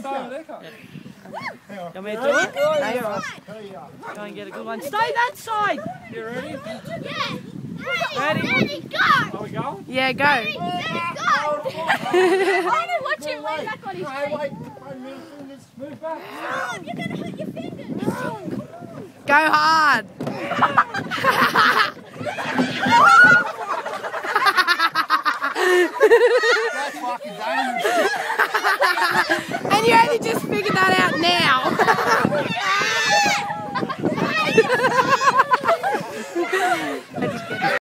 You want me to do it? No, you're right. Go and get a good one. Stay that side. You ready? Yeah. Ready? Go. Are we going? Yeah, go. Ready, set, go. I want to watch him lean back on his feet. Wait, fingers, move back. You're going to hurt your fingers. Go hard. That's fucking dangerous. And you only just figured that out now.